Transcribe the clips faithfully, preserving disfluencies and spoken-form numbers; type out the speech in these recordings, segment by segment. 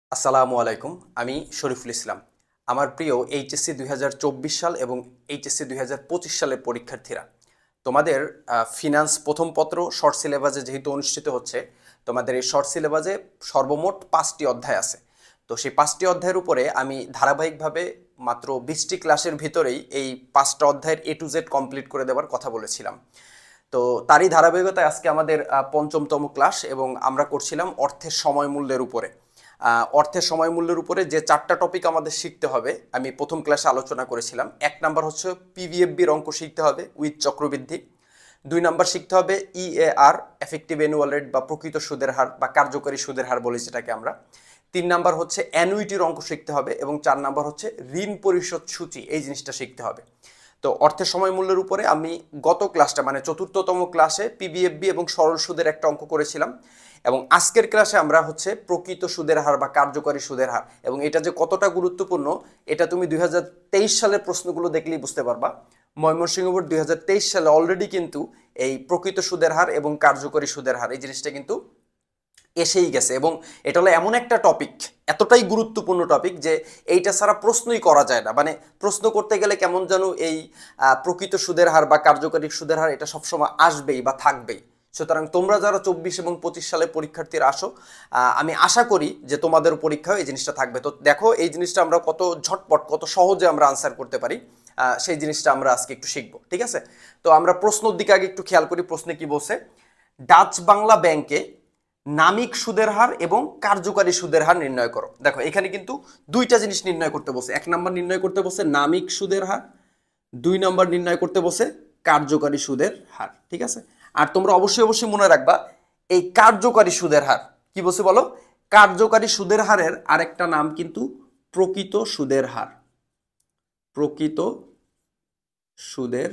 আসসালামু আলাইকুম। আমি শরীফুল ইসলাম। আমার প্রিয় এইচএসসি দুই হাজার চব্বিশ সাল এবং এইচএসসি দুই হাজার পঁচিশ সালের পরীক্ষার্থীরা, তোমাদের ফিনান্স প্রথম পত্র শর্ট সিলেবাসে যেহেতু অনুষ্ঠিত হচ্ছে, তোমাদের এই শর্ট সিলেবাসে সর্বমোট পাঁচটি অধ্যায় আছে। তো সেই পাঁচটি অধ্যায়ের উপরে আমি ধারাবাহিকভাবে মাত্র বিশটি ক্লাসের ভিতরেই এই পাঁচটা অধ্যায়ের এ টু জেড কমপ্লিট করে দেওয়ার কথা বলেছিলাম। তো তারই ধারাবাহিকতায় আজকে আমাদের আহ, পঞ্চমতম ক্লাস, এবং আমরা করছিলাম অর্থের সময় মূল্যের উপরে। আহ, অর্থের সময় মূল্যের উপরে যে চারটা টপিক আমাদের শিখতে হবে আমি প্রথম ক্লাসে আলোচনা করেছিলাম। এক নাম্বার হচ্ছে পিভিএফবির অঙ্ক শিখতে হবে উইথ চক্রবৃদ্ধি। দুই নাম্বার শিখতে হবে ইএআর, এফেক্টিভ অ্যানুয়াল রেট বা প্রকৃত সুদের হার বা কার্যকরী সুদের হার বলি যেটাকে আমরা। তিন নাম্বার হচ্ছে অ্যানুইটির অঙ্ক শিখতে হবে, এবং চার নাম্বার হচ্ছে ঋণ পরিশোধ সূচি, এই জিনিসটা শিখতে হবে। তো অর্থের সময় মূল্যের উপরে আমি গত ক্লাসটা মানে চতুর্থতম ক্লাসে পিবিএফবি এবং সরল সুদের একটা অঙ্ক করেছিলাম, এবং আজকের ক্লাসে আমরা হচ্ছে প্রকৃত সুদের হার বা কার্যকরী সুদের হার, এবং এটা যে কতটা গুরুত্বপূর্ণ এটা তুমি দুই হাজার তেইশ সালের প্রশ্নগুলো দেখলেই বুঝতে পারবা। ময়মনসিংহ বোর্ড দুই হাজার তেইশ সালে অলরেডি কিন্তু এই প্রকৃত সুদের হার এবং কার্যকরী সুদের হার এই জিনিসটা কিন্তু এসেই গেছে, এবং এটা হলো এমন একটা টপিক, এতটাই গুরুত্বপূর্ণ টপিক যে এইটা ছাড়া প্রশ্নই করা যায় না। মানে প্রশ্ন করতে গেলে কেমন যেন এই আহ, প্রকৃত সুদের হার বা কার্যকরী সুদের হার এটা সবসময় আসবেই বা থাকবেই। সুতরাং তোমরা যারা চব্বিশ এবং পঁচিশ সালে পরীক্ষার্থীরা আসো, আহ, আমি আশা করি যে তোমাদের পরীক্ষায় এই জিনিসটা থাকবে। তো দেখো এই জিনিসটা আমরা কত ঝটপট কত সহজে আমরা আনসার করতে পারি, আহ, সেই জিনিসটা আমরা আজকে একটু শিখবো, ঠিক আছে? তো আমরা প্রশ্নের দিকে আগে একটু খেয়াল করি। প্রশ্নে কি বলছে? ডাচ বাংলা ব্যাংকে নামিক সুদের হার এবং কার্যকারী সুদের হার নির্ণয় করো। দেখো এখানে কিন্তু দুইটা জিনিস নির্ণয় করতে বসে। এক নম্বর নির্ণয় করতে বসে নামিক সুদের হার, দুই নম্বর নির্ণয় করতে বসে কার্যকারী সুদের হার, ঠিক আছে? আর তোমরা অবশ্যই অবশ্যই মনে রাখবা এই কার্যকারী সুদের হার কি বলছে বলো? কার্যকারী সুদের হারের আরেকটা নাম কিন্তু প্রকৃত সুদের হার। প্রকৃত সুদের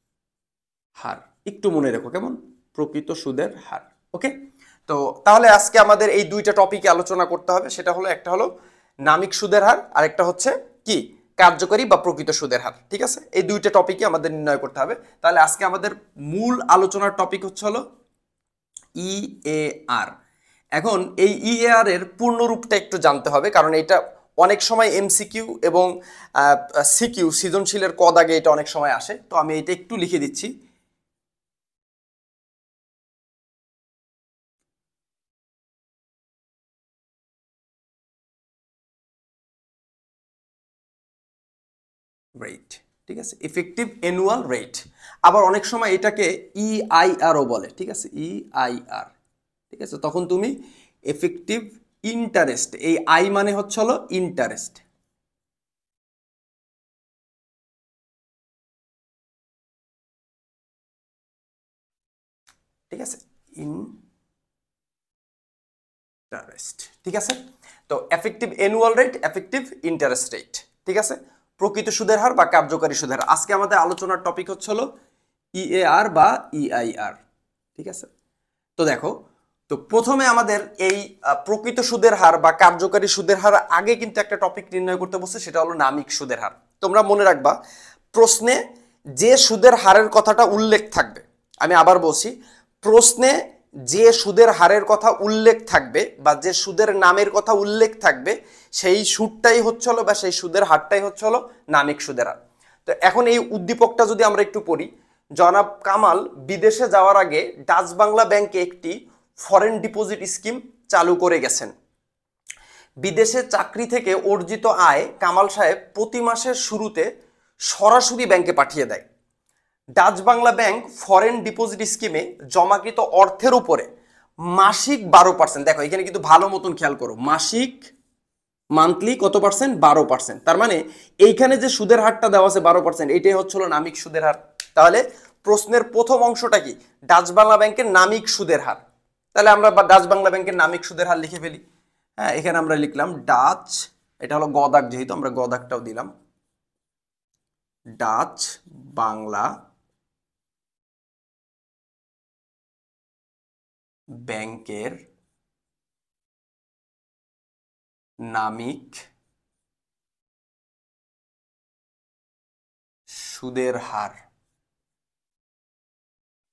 হার একটু মনে রেখো, কেমন? প্রকৃত সুদের হার। ওকে। তো তাহলে আজকে আমাদের এই দুইটা টপিকে আলোচনা করতে হবে। সেটা হলো, একটা হলো নামিক সুদের হার, আর একটা হচ্ছে কি কার্যকরী বা প্রকৃত সুদের হার, ঠিক আছে? এই দুইটা টপিকে আমাদের নির্ণয় করতে হবে। তাহলে আজকে আমাদের মূল আলোচনার টপিক হচ্ছে হলো ইএআর। এখন এই ইএআর এর পূর্ণরূপটা একটু জানতে হবে, কারণ এটা অনেক সময় এমসিকিউ এবং সিকিউ সৃজনশীলের ক দাগে এটা অনেক সময় আসে। তো আমি এটা একটু লিখে দিচ্ছি। রেট, ঠিক আছে? Effective annual rate. আবার অনেক সময় এটাকে ইআইআরও বলে, ঠিক আছে? ইআইআর, ঠিক আছে? তখন তুমি এফেক্টিভ ইন্টারেস্ট, এই আই মানে হচ্ছে হলো ইন্টারেস্ট, ঠিক আছে? ইন্টারেস্ট, ঠিক আছে? তো effective annual rate, effective interest rate, ঠিক আছে? প্রকৃত সুদের হার বা কার্যকারী সুদের হার। আজকে আমাদের আলোচনার টপিক হচ্ছে হলো ইএআর বা ইআইআর, ঠিক আছে? তো দেখো, তো প্রথমে আমাদের এই আহ, প্রকৃত সুদের হার বা কার্যকারী সুদের হার আগে কিন্তু একটা টপিক নির্ণয় করতে বসে, সেটা হলো নামিক সুদের হার। তোমরা মনে রাখবা প্রশ্নে যে সুদের হারের কথাটা উল্লেখ থাকবে, আমি আবার বলছি, প্রশ্নে যে সুদের হারের কথা উল্লেখ থাকবে বা যে সুদের নামের কথা উল্লেখ থাকবে সেই সুদটাই হচ্ছে হলো বা সেই সুদের হারটাই হচ্ছে হলো নামিক সুদের হার। তো এখন এই উদ্দীপকটা যদি আমরা একটু পড়ি, জনাব কামাল বিদেশে যাওয়ার আগে ডাচ বাংলা ব্যাংকে একটি ফরেন ডিপোজিট স্কিম চালু করে গেছেন। বিদেশে চাকরি থেকে অর্জিত আয় কামাল সাহেব প্রতি মাসের শুরুতে সরাসরি ব্যাংকে পাঠিয়ে দেয়। Dutch Bangla bank foreign deposit স্কিমে জমাকৃত অর্থের উপরে মাসিক বারো পার্সেন্ট, দেখো এখানে কিন্তু ভালো মতন খেয়াল করো, মাসিক মান্থলি কত পার্সেন্ট? বারো পার্সেন্ট। তার মানে এইখানে যে সুদের হারটা দেওয়া আছে বারো পার্সেন্ট, এটাই হচ্ছিল নামিক সুদের হার। তাহলে প্রশ্নের প্রথম অংশটা কি? ডাচ বাংলা ব্যাংকের নামিক সুদের হার। তাহলে আমরা ডাচ বাংলা ব্যাংকের নামিক সুদের হার লিখে ফেলি। হ্যাঁ, এখানে আমরা লিখলাম ডাচ, এটা হলো গদাক, যেহেতু আমরা গদাকটাও দিলাম। ডাচ বাংলা ব্যাংকের নামিক সুদের হার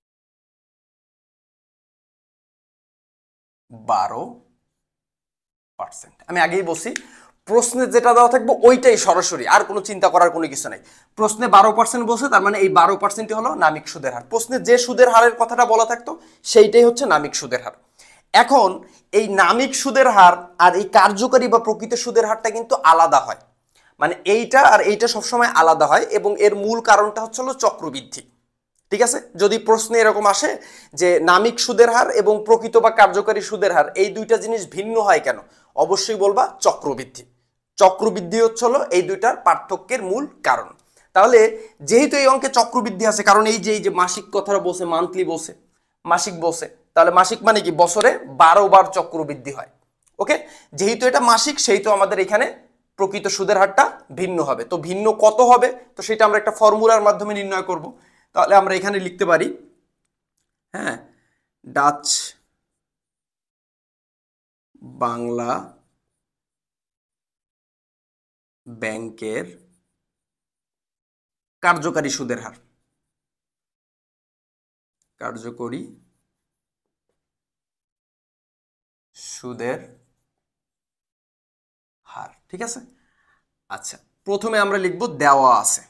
বারো পার্সেন্ট। আমি আগেই বলছি প্রশ্নে যেটা দেওয়া থাকবে ওইটাই সরাসরি, আর কোনো চিন্তা করার কোনো কিছু নাই। প্রশ্নে বারো পার্সেন্ট বলছে, তার মানে এই বারো পার্সেন্টই হলো নামিক সুদের হার। প্রশ্নে যে সুদের হারের কথাটা বলা থাকতো সেইটাই হচ্ছে নামিক সুদের হার। এখন এই নামিক সুদের হার আর এই কার্যকরী বা প্রকৃত সুদের হারটা কিন্তু আলাদা হয়, মানে এইটা আর এইটা সবসময় আলাদা হয়, এবং এর মূল কারণটা হচ্ছে হলো চক্রবৃদ্ধি। ঠিক আছে, যদি প্রশ্নে এরকম আসে যে নামিক সুদের হার এবং প্রকৃত বা কার্যকরী সুদের হার এই দুইটা জিনিস ভিন্ন হয় কেন, অবশ্যই বলবা চক্রবৃদ্ধি। চক্রবৃদ্ধি হচ্ছে হলো এই দুইটার পার্থক্যের মূল কারণ। তাহলে যেহেতু এই অঙ্কে চক্রবৃদ্ধি আছে, কারণ এই যে এই যে মাসিক কথাটা বলছে, মান্থলি বলছে, মাসিক বলছে, তাহলে মাসিক মানে কি বছরে বারো বার চক্রবৃদ্ধি হয়। ওকে, যেহেতু এটা মাসিক সেই তো আমাদের এখানে প্রকৃত সুদের হারটা ভিন্ন হবে। তো ভিন্ন কত হবে, তো সেটা আমরা একটা ফর্মুলার মাধ্যমে নির্ণয় করব। তাহলে আমরা এখানে লিখতে পারি, হ্যাঁ, ডাচ বাংলা ব্যাংকের কার্যকারী সুদের হার, কার্যকরী সুদের হার। ঠিক আছে, আচ্ছা প্রথমে আমরা লিখব দেওয়া আছে।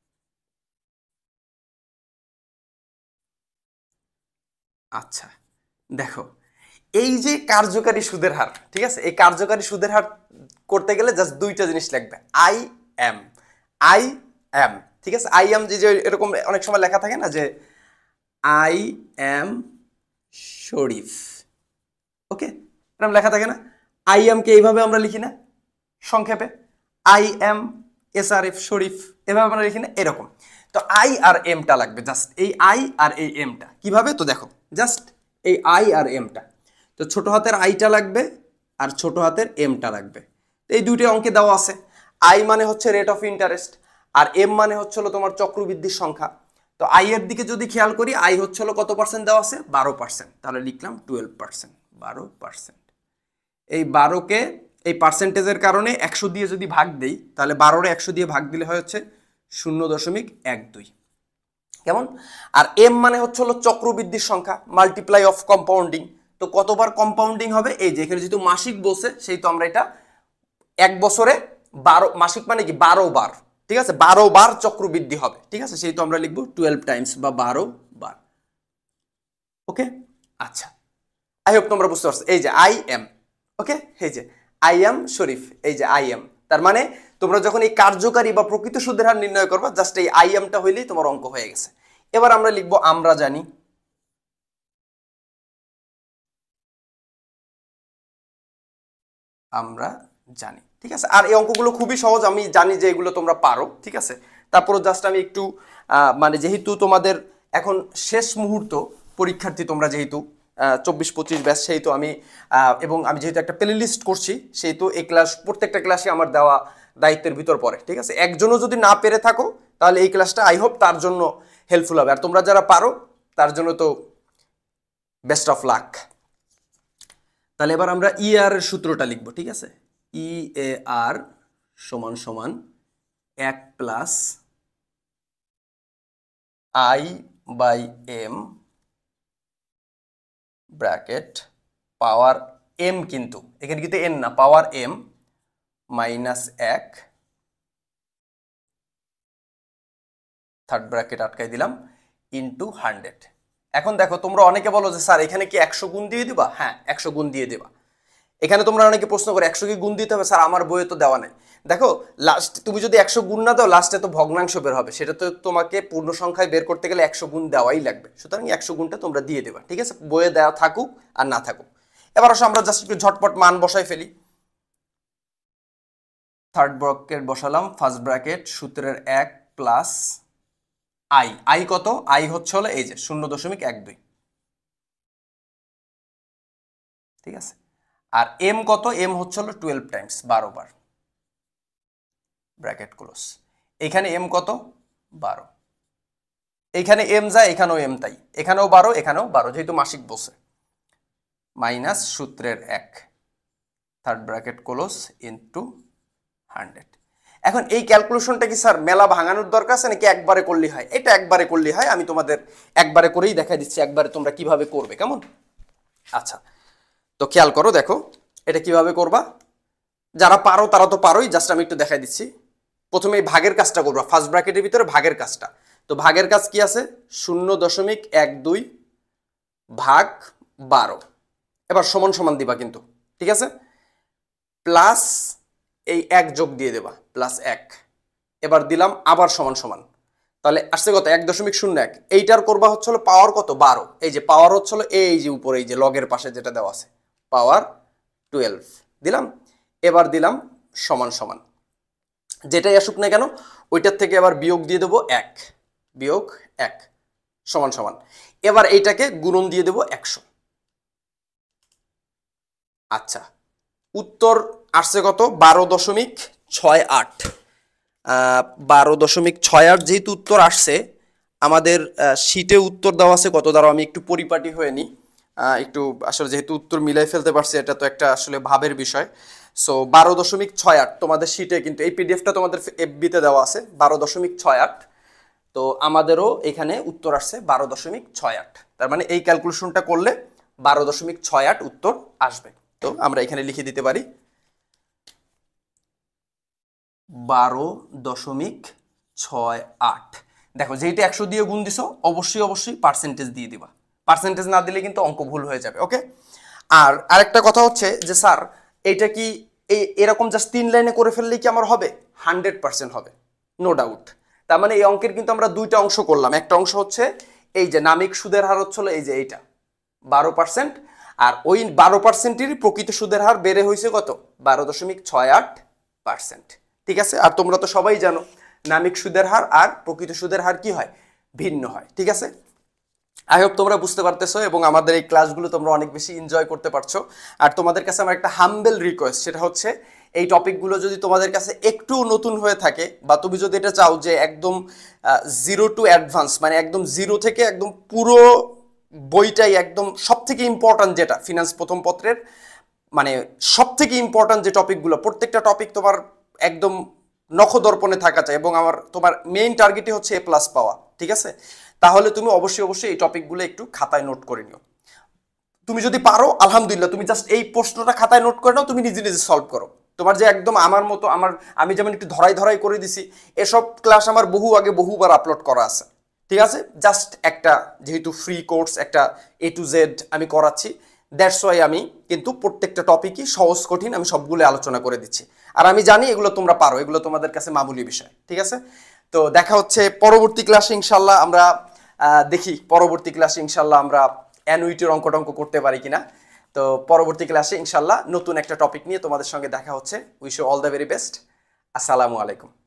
আচ্ছা দেখো, এই যে কার্যকারী সুদের হার, ঠিক আছে, এই কার্যকারী সুদের হার করতে গেলে জাস্ট দুইটা জিনিস লাগবে, আই এম, আই এম। ঠিক আছে, আই এম যে এরকম অনেক সময় লেখা থাকে না যে আই এম শরীফ, ওকে, এরকম লেখা থাকে না, আই এম কে এইভাবে আমরা লিখি না সংক্ষেপে, I M S R F Sharif, এভাবে আমরা লিখি না, এরকম। তো আই আর এমটা লাগবে, জাস্ট এই আই আর এই এমটা কিভাবে, তো দেখো জাস্ট এই আই আর এমটা, তো ছোট হাতের আইটা লাগবে আর ছোট হাতের এমটা লাগবে। তো এই দুইটা অঙ্কে দেওয়া আছে, আই মানে হচ্ছে রেট অফ ইন্টারেস্ট আর এম মানে হচ্ছে হলো তোমার চক্রবৃদ্ধির সংখ্যা। তো আই এর দিকে যদি খেয়াল করি, আই হচ্ছে হলো কত পার্সেন্ট দেওয়া আছে, বারো পার্সেন্ট, তাহলে লিখলাম টুয়েলভ পার্সেন্ট, বারো পার্সেন্ট। এই বারোকে এই পার্সেন্টেজের কারণে একশো দিয়ে যদি ভাগ দেই, তাহলে বারোরে একশো দিয়ে ভাগ দিলে হয় হচ্ছে শূন্য দশমিক এক দুই, কেমন। আর এম মানে হচ্ছে হলো চক্রবৃদ্ধির সংখ্যা, মাল্টিপ্লাই অফ কম্পাউন্ডিং। তো কতবার কম্পাউন্ডিং হবে, এই যে এখানে যেহেতু মাসিক বলছে সেই তো আমরা এটা এক বছরে বারো, মাসিক মানে কি বারো বার, ঠিক আছে, বারো বার চক্রবৃদ্ধি হবে। ঠিক আছে, সেই তো আমরা লিখবো টুয়েলভ টাইমস বা বারো বার। ওকে, আচ্ছা আই হোপ তোমরা বুঝতে পারছো। এই যে আই এম, ওকে, এই যে আই এম শরীফ, এই যে আই এম, তার মানে তোমরা যখন এই কার্যকারী বা প্রকৃত সুদের হার নির্ণয় করবা, জাস্ট এই আই এমটা হইলেই তোমার অঙ্ক হয়ে গেছে। এবার আমরা লিখবো আমরা জানি, আমরা জানি। ঠিক আছে, আর এই অঙ্কগুলো খুবই সহজ, আমি জানি যে এগুলো তোমরা পারো। ঠিক আছে, তারপরে জাস্ট আমি একটু মানে যেহেতু তোমাদের এখন শেষ মুহূর্ত পরীক্ষার্থী, তোমরা যেহেতু চব্বিশ পঁচিশ ব্যাচ, সেই তো আমি এবং আমি যেহেতু একটা প্লে লিস্ট করছি, সেই তো এই ক্লাস প্রত্যেকটা ক্লাসে আমার দেওয়া দায়িত্বের ভিতর পড়ে। ঠিক আছে, একজনও যদি না পেরে থাকো তাহলে এই ক্লাসটা আই হোপ তার জন্য হেল্পফুল হবে, আর তোমরা যারা পারো তার জন্য তো বেস্ট অফ লাক। তাহলে এবার আমরা ই আর এর সূত্রটা লিখবো। ঠিক আছে, ই এ আর সমান সমান এক plus I by M bracket power M, কিন্তু এখানে কিন্তু এন না, পাওয়ার এম মাইনাস এক, থার্ড ব্র্যাকেট আটকাই দিলাম, ইন্টু হান্ড্রেড। এখন দেখো তোমরা অনেকে বলো যে স্যার এখানে কি একশো গুণ দিয়ে দিবা, হ্যাঁ একশো গুণ দিয়ে দিবা। এখানে তোমরা অনেকে প্রশ্ন করে একশো কি গুণ দিতে হবে, স্যার আমার বইয়ে তো দেওয়া নাই। দেখো লাস্ট তুমি যদি একশো গুণ না দাও, লাস্টে তো ভগ্নাংশ বের হবে, সেটা তো তোমাকে পূর্ণ সংখ্যায় বের করতে গেলে একশো গুণ দেওয়াই লাগবে, সুতরাং একশো গুণটা তোমরা দিয়ে দেবা। ঠিক আছে, বইয়ে দেওয়া থাকুক আর না থাকুক। এবার আসো আমরা জাস্ট একটু ঝটপট মান বসাই ফেলি। থার্ড ব্র্যাকেট বসালাম, ফার্স্ট ব্র্যাকেট সূত্রের এক প্লাস আই, আই কত, আই হচ্ছে হলো এই যে শূন্য দশমিক এক দুই। ঠিক আছে, আর এম কত, এম হচ্ছে হলো টুয়েলভ টাইমস, বারো বার, ব্র্যাকেট ক্লোজ। এখানে এম কত, বারো, এইখানে এম যায়, এখানেও এম তাই, এখানেও বারো, এখানেও বারো, যেহেতু মাসিক বসে, মাইনাস সূত্রের এক, third bracket close, into hundred. এখন এই ক্যালকুলেশনটা কি স্যার মেলা ভাঙানোর দরকার আছে নাকি একবারে করলেই হয়? এটা একবারে করলেই হয়, আমি তোমাদের একবারে করেই দেখাই দিচ্ছি, একবারে তোমরা কিভাবে করবে, কেমন। আচ্ছা তো খেয়াল করো, দেখো এটা কিভাবে করবা। যারা পারো তারা তো পারোই, জাস্ট আমি একটু দেখাই দিচ্ছি। প্রথমে এই ভাগের কাজটা করবো, ফার্স্ট ব্র্যাকেটের ভিতরে ভাগের কাজটা। তো ভাগের কাজ কি আছে, শূন্য দশমিক এক দুই ভাগ বারো, এবার সমান সমান দিবা কিন্তু, ঠিক আছে, প্লাস এই এক যোগ দিয়ে দেবা, প্লাস এক, এবার দিলাম আবার সমান সমান, তাহলে আসছে কত, এক দশমিক শূন্য এক। এইটার করবা হচ্ছে হলো পাওয়ার কত, বারো, এই যে পাওয়ার হচ্ছে হলো এই যে উপরে এই যে লগের পাশে যেটা দেওয়া আছে, পাওয়ার টুয়েলভ দিলাম, এবার দিলাম সমান সমান, যেটাই আসুক না কেন ওইটার থেকে এবার বিয়োগ দিয়ে দেবো এক, বিয়োগ এক সমান সমান, এবার এইটাকে গুণন দিয়ে দেবো একশো। আচ্ছা, উত্তর আসছে কত, বারো দশমিক ছয় আট, বারো দশমিক ছয় আট যেহেতু উত্তর আসছে, আমাদের শীটে উত্তর দেওয়া আছে কত, দ্বারা আমি একটু পরিপাটি হয়ে নিই, একটু আসলে যেহেতু উত্তর মিলাই ফেলতে পারছি, এটা তো একটা আসলে ভাবের বিষয়। সো বারো দশমিক ছয় আট তোমাদের শীটে কিন্তু এই পিডিএফটা তোমাদের এফবিতে দেওয়া আছে বারো দশমিক ছয় আট, তো আমাদেরও এখানে উত্তর আসছে বারো দশমিক ছয় আট, তার মানে এই ক্যালকুলেশনটা করলে বারো দশমিক ছয় আট উত্তর আসবে। তো আমরা এখানে লিখে দিতে পারি বারো দশমিক ছয় আট। দেখো যেহেতু একশো দিয়ে গুণ দিছো, অবশ্যই অবশ্যই পার্সেন্টেজ দিয়ে দিবা, পার্সেন্টেজ না দিলে কিন্তু অঙ্ক ভুল হয়ে যাবে। ওকে, আর আরেকটা কথা হচ্ছে যে স্যার এইটা কি এই এরকম জাস্ট তিন লাইনে করে ফেললেই কি আমার হবে, হান্ড্রেড পার্সেন্ট হবে, নো ডাউট। তার মানে এই অঙ্কের কিন্তু আমরা দুইটা অংশ করলাম, একটা অংশ হচ্ছে এই যে নামিক সুদের হার হচ্ছিল এই যে এইটা বারো পার্সেন্ট, আর ওই বারো পার্সেন্টেরই প্রকৃত সুদের হার বেড়ে হয়েছে কত, বারো দশমিক ছয় আট পার্সেন্ট, ঠিক আছে। আর তোমরা তো সবাই জানো নামিক সুদের হার আর প্রকৃত সুদের হার কি হয়, ভিন্ন হয়, ঠিক আছে। আই হোপ তোমরা বুঝতে পারতেছো এবং আমাদের এই ক্লাসগুলো তোমরা অনেক বেশি এনজয় করতে পারছো। আর তোমাদের কাছে আমার একটা হাম্বেল রিকোয়েস্ট, সেটা হচ্ছে এই টপিকগুলো যদি তোমাদের কাছে একটু নতুন হয়ে থাকে, বা তুমি যদি এটা চাও যে একদম জিরো টু অ্যাডভান্স, মানে একদম জিরো থেকে একদম পুরো বইটাই একদম সব থেকে ইম্পর্ট্যান্ট যেটা ফিনান্স প্রথম পত্রের, মানে সব থেকে ইম্পর্ট্যান্ট যে টপিকগুলো, প্রত্যেকটা টপিক তোমার একদম নখদর্পণে থাকা চাই, এবং আমার তোমার মেইন টার্গেটই হচ্ছে এ প্লাস পাওয়া, ঠিক আছে। তাহলে তুমি অবশ্যই অবশ্যই এই টপিকগুলো একটু খাতায় নোট করে নিও। তুমি যদি পারো আলহামদুলিল্লাহ, তুমি জাস্ট এই প্রশ্নটা খাতায় নোট করে নাও, তুমি নিজে নিজে সলভ করো। তোমার যে একদম আমার মতো, আমার আমি যেমন একটু ধরাই ধরাই করে দিছি, এসব ক্লাস আমার বহু আগে বহুবার আপলোড করা আছে, ঠিক আছে। জাস্ট একটা যেহেতু ফ্রি কোর্স, একটা এ টু জেড আমি করাচ্ছি, দ্যাটস ওয়াই আমি কিন্তু প্রত্যেকটা টপিকই সহজ কঠিন আমি সবগুলো আলোচনা করে দিচ্ছি। আর আমি জানি এগুলো তোমরা পারো, এগুলো তোমাদের কাছে মামুলি বিষয়, ঠিক আছে। তো দেখা হচ্ছে পরবর্তী ক্লাসে ইনশাল্লাহ। আমরা দেখি পরবর্তী ক্লাসে ইনশাল্লাহ আমরা অ্যানুইটির অঙ্ক টঙ্ক করতে পারি কিনা। তো পরবর্তী ক্লাসে ইনশাল্লাহ নতুন একটা টপিক নিয়ে তোমাদের সঙ্গে দেখা হচ্ছে। Wish you all the very best. আসসালামু আলাইকুম।